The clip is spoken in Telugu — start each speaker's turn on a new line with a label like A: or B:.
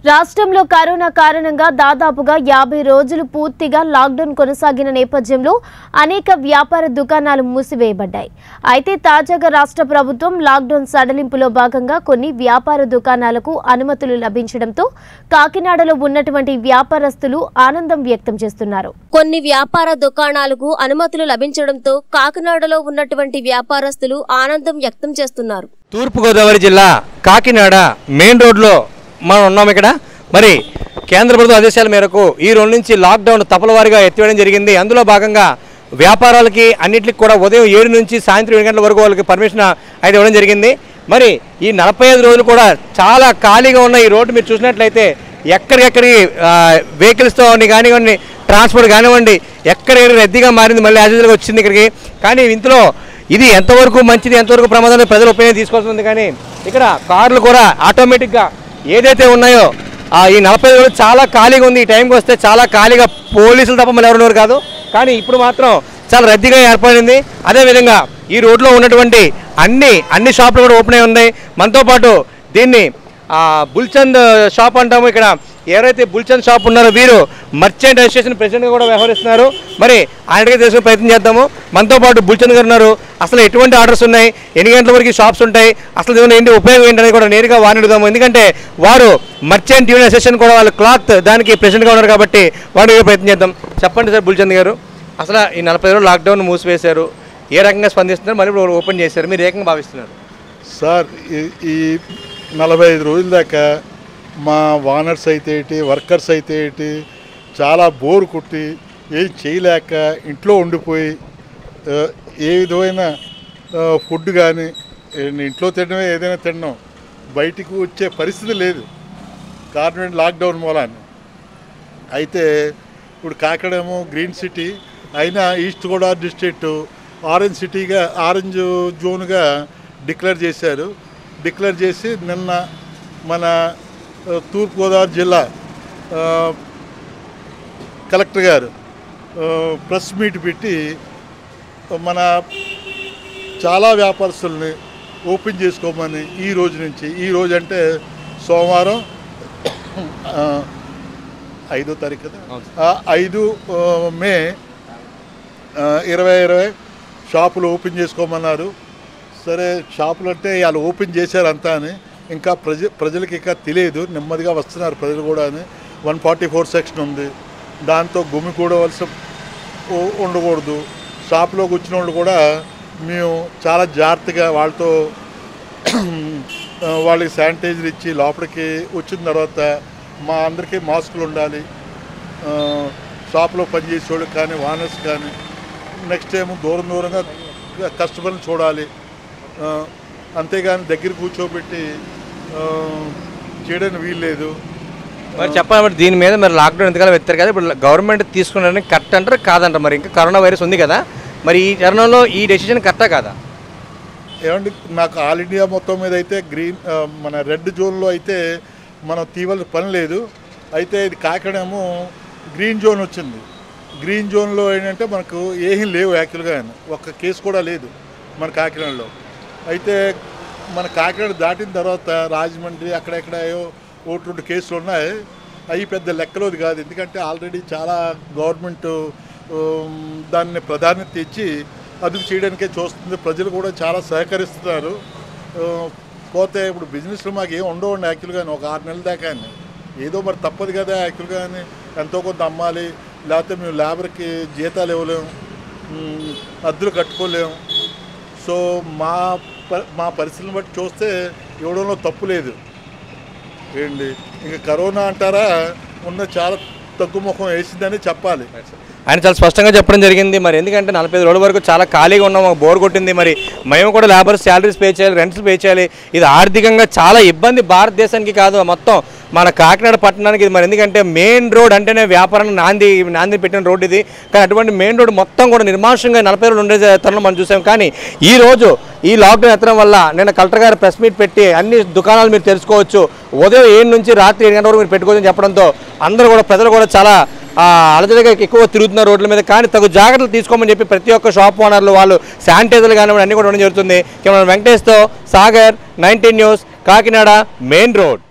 A: రాష్ట్రంలో కరోనా కారణంగా దాదాపుగా 50 రోజులు పూర్తిగా లాక్డౌన్ కొనసాగిన నేపథ్యంలో అనేక వ్యాపార దుకాణాలు మూసివేయబడ్డాయి. అయితే తాజాగా రాష్ట్ర ప్రభుత్వం లాక్డౌన్ సడలింపులో భాగంగా కొన్ని వ్యాపార దుకాణాలకు అనుమతులు లభించడంతో కాకినాడలో ఉన్నటువంటి వ్యాపారస్తులు ఆనందం వ్యక్తం చేస్తున్నారు.
B: కొన్ని వ్యాపార దుకాణాలకు అనుమతులు లభించడంతో కాకినాడలో ఉన్నటువంటి వ్యాపారస్తులు ఆనందం వ్యక్తం చేస్తున్నారు.
C: తూర్పు గోదావరి జిల్లా కాకినాడ మెయిన్ రోడ్లో మనం ఉన్నాం. ఇక్కడ మరి కేంద్ర ప్రభుత్వ ఆదేశాల మేరకు ఈ రోజు నుంచి లాక్డౌన్ తపలవారీగా ఎత్తివేయడం జరిగింది. అందులో భాగంగా వ్యాపారాలకి అన్నింటికి కూడా ఉదయం 7 నుంచి సాయంత్రం 7 గంటల వరకు వాళ్ళకి పర్మిషన్ అయితే ఇవ్వడం జరిగింది. మరి ఈ 45 రోజులు కూడా చాలా ఖాళీగా ఉన్న ఈ రోడ్డు మీరు చూసినట్లయితే ఎక్కడికెక్కడికి వెహికల్స్తో కానివ్వండి, ట్రాన్స్పోర్ట్ కానివ్వండి, ఎక్కడికి రద్దీగా మారింది. మళ్ళీ యాజీలుగా వచ్చింది ఇక్కడికి. కానీ ఇందులో ఇది ఎంతవరకు మంచిది, ఎంతవరకు ప్రమాదం ప్రజల ఒపీనియన్ తీసుకోవాల్సి ఉంది. కానీ ఇక్కడ కార్లు కూడా ఆటోమేటిక్గా ఏదైతే ఉన్నాయో ఈ 45 రోజులు చాలా ఖాళీగా ఉంది. ఈ టైంకి వస్తే చాలా ఖాళీగా పోలీసులు తప్ప మళ్ళీ ఎవరినోరు కాదు. కానీ ఇప్పుడు మాత్రం చాలా రద్దీగా ఏర్పడింది. అదేవిధంగా ఈ రోడ్లో ఉన్నటువంటి అన్ని షాపులు కూడా ఓపెన్ అయి ఉన్నాయి. మనతో పాటు దీన్ని బుల్చంద్ షాప్ అంటాము. ఇక్కడ ఎవరైతే బుల్చంద్ షాప్ ఉన్నారో వీరు మర్చెంట్ అసోసియేషన్ ప్రెసిడెంట్గా కూడా వ్యవహరిస్తున్నారు. మరి ఆయనకే తెలుసుకునే ప్రయత్నం చేద్దాము. మనతో పాటు బుల్చంద్ గారు ఉన్నారు. అసలు ఎటువంటి ఆర్డర్స్ ఉన్నాయి, ఎన్ని గంటల వరకు షాప్స్ ఉంటాయి, అసలు ఏంటి ఉపయోగం ఏంటనేది కూడా నేరుగా వారిని అడుగుదాము. ఎందుకంటే వారు మర్చెంట్ యూనియన్ అసోసియేషన్ కూడా వాళ్ళ క్లాత్ దానికి ప్రెసిడెంట్గా ఉన్నారు కాబట్టి వాడికి ప్రయత్నం చేద్దాం. చెప్పండి సార్ బుల్చంద్ గారు, అసలు ఈ 45 రోజులు లాక్డౌన్ మూసివేశారు, ఏ రకంగా స్పందిస్తున్నారు, మళ్ళీ ఇప్పుడు ఓపెన్ చేశారు, మీరు ఏ రకంగా భావిస్తున్నారు?
D: సార్ ఈ 45 రోజుల దాకా మా ఓనర్స్ అయితే ఏంటి, వర్కర్స్ అయితే ఏంటి, చాలా బోర్ కొట్టి ఏం చేయలేక ఇంట్లో ఉండిపోయి ఏ విధమైన ఫుడ్ కానీ ఇంట్లో తినడమే ఏదైనా తినడం, బయటికి వచ్చే పరిస్థితి లేదు. కారణం లాక్డౌన్ మూలాన్ని. అయితే ఇప్పుడు కాకినాడేమో గ్రీన్ సిటీ అయినా ఈస్ట్ గోదావరి డిస్ట్రిక్ట్ ఆరెంజ్ జోన్గా డిక్లేర్ చేశారు. డిక్లేర్ చేసి నిన్న మన తూర్పుగోదావరి జిల్లా కలెక్టర్ గారు ప్రెస్ మీట్ పెట్టి మన చాలా వ్యాపారస్తుల్ని ఓపెన్ చేసుకోమని ఈ రోజు నుంచి, ఈ రోజు అంటే సోమవారం 5వ తారీఖు కదా, 5 మే 2020 షాపులు ఓపెన్ చేసుకోమన్నారు. సరే షాపులు అంటే వాళ్ళు ఓపెన్ చేశారు అంతా అని, ఇంకా ప్రజలకి ఇంకా తెలియదు. నెమ్మదిగా వస్తున్నారు ప్రజలు కూడా అని. 144 సెక్షన్ ఉంది, దాంతో గుమికూడవలసి ఉండకూడదు. షాప్లోకి వచ్చిన వాళ్ళు కూడా మేము చాలా జాగ్రత్తగా వాళ్ళకి శానిటైజర్ ఇచ్చి లోపలికి వచ్చిన తర్వాత మా అందరికీ మాస్కులు ఉండాలి. షాప్లో పనిచేసే వాళ్ళకి కానీ ఓనర్స్ కానీ. నెక్స్ట్ ఏమో దూరంగా కస్టమర్ని చూడాలి, అంతేగాని దగ్గర కూర్చోబెట్టి చేయడానికి వీల్లేదు.
C: మరి చెప్పాలి దీని మీద మరి లాక్డౌన్ ఎంతకాలం ఎత్తారు కదా, ఇప్పుడు గవర్నమెంట్ తీసుకున్నారని కరెక్ట్ అంటారు కాదంటారు? మరి ఇంకా కరోనా వైరస్ ఉంది కదా, మరి ఈ తరుణంలో ఈ డెసిషన్ కరెక్టా కాదా?
D: ఏమండి, నాకు ఆల్ ఇండియా మొత్తం మీద అయితే మన రెడ్ జోన్లో అయితే మనం తీవాల్సిన పని లేదు. అయితే ఇది కాకినాడేమో గ్రీన్ జోన్ వచ్చింది. గ్రీన్ జోన్లో ఏంటంటే మనకు ఏమీ లేవు, యాక్చువల్గా ఒక్క కేసు కూడా లేదు మన కాకినాడలో. అయితే మన కాకినాడ దాటిన తర్వాత రాజమండ్రి అక్కడెక్కడో 1-2 కేసులు ఉన్నాయి. అవి పెద్ద లెక్కలోది కాదు, ఎందుకంటే ఆల్రెడీ చాలా గవర్నమెంట్ దాన్ని ప్రాధాన్యత ఇచ్చి అదుపు చేయడానికే చూస్తుంది. ప్రజలు కూడా చాలా సహకరిస్తున్నారు. పోతే ఇప్పుడు బిజినెస్లో మాకు ఏం ఉండవండి యాక్చువల్గా, ఒక 6 నెలల దాకా ఏదో మరి తప్పదు కదా యాక్చువల్గా. ఎంతో కొంత అమ్మాలి, లేకపోతే మేము లేబర్కి జీతాలు ఇవ్వలేము, అద్దెలు కట్టుకోలేము. సో మా పరిస్థితిని బట్టి చూస్తే ఇవ్వడంలో తప్పు లేదు ఏంటి. ఇంకా కరోనా అంటారా, ఉన్న చాలా తగ్గుముఖం వేసిందని చెప్పాలి.
C: ఆయన చాలా స్పష్టంగా చెప్పడం జరిగింది. మరి ఎందుకంటే 45 రోజుల వరకు చాలా ఖాళీగా ఉన్నాం, మాకు బోర్ కొట్టింది, మరి మేము కూడా లేబర్స్ శాలరీస్ పే చేయాలి, రెంట్స్ పే చేయాలి. ఇది ఆర్థికంగా చాలా ఇబ్బంది భారతదేశానికి కాదు, మొత్తం మన కాకినాడ పట్టణానికి. ఇది మరి ఎందుకంటే మెయిన్ రోడ్ అంటేనే వ్యాపారాన్ని నాంది పెట్టిన రోడ్ ఇది. కానీ అటువంటి మెయిన్ రోడ్ మొత్తం కూడా నిర్మానుషంగా 40 రోజులు ఉండే తరుణం మనం చూసాం. కానీ ఈరోజు ఈ లాక్డౌన్ ఎత్తడం వల్ల నిన్న కలెక్టర్ గారు ప్రెస్ మీట్ పెట్టి అన్ని దుకాణాలు మీరు తెలుసుకోవచ్చు, ఉదయం 7 నుంచి రాత్రి 7 గంటల వరకు మీరు పెట్టుకోవచ్చని చెప్పడంతో అందరూ కూడా ప్రజలు కూడా చాలా అలజడిగా ఎక్కువ తిరుగుతున్న రోడ్ల మీద. కానీ తగు జాగ్రత్తలు తీసుకోమని చెప్పి ప్రతి ఒక్క షాప్ ఓనర్లు వాళ్ళు శానిటైజర్లు కానివ్వండి అన్నీ కూడా ఉండడం జరుగుతుంది. కేవలం వెంకటేష్తో Sagar, 19 news, Kakinada main road.